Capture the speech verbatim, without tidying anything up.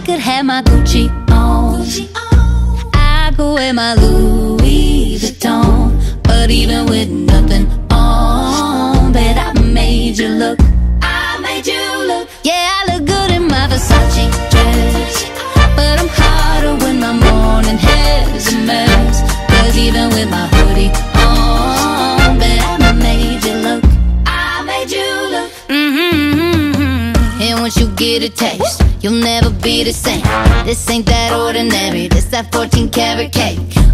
could have my Gucci on, I could wear my Louis Vuitton. But even with nothing on, bet I made you look, I made you look. Yeah, I look good in my Versace dress, but I'm hotter when my morning hair's a mess. Cause even with my hoodie on, bet I made you look, I made you look. Mm-hmm. And once you get a taste, you'll never be the same. This ain't that ordinary, this that fourteen karat cake.